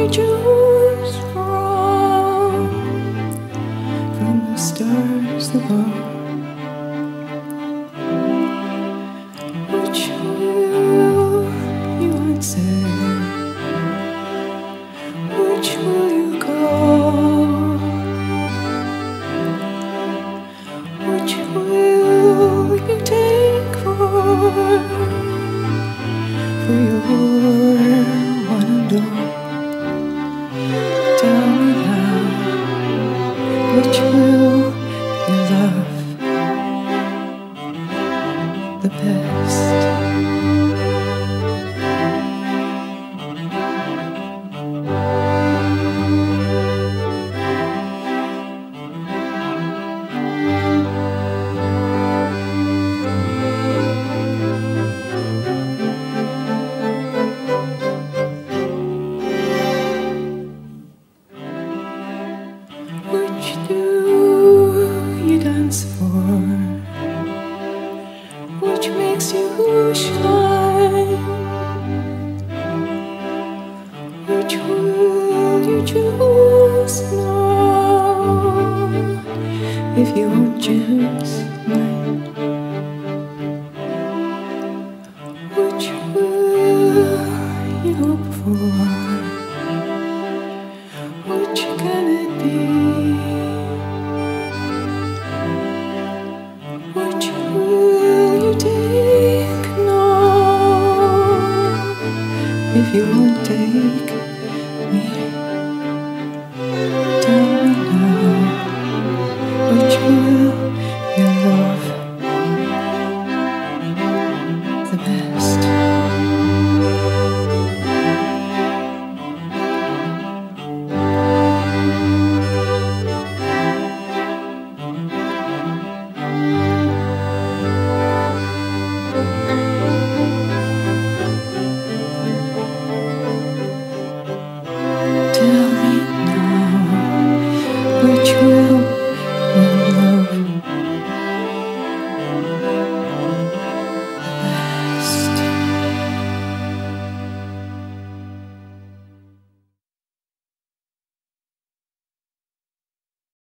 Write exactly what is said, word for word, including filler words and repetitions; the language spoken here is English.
choose from from the stars above? Which will you answer? Which will you go? Which will you take for for your one and all? Tell me now, which will you love the best? Which do you dance for? Which makes you shine? Which will you choose now if you won't choose mine? Which will you hope for? Which can it be? Which will you take now if you won't take me? Tell me now, which will you love the best? Tell me now, which will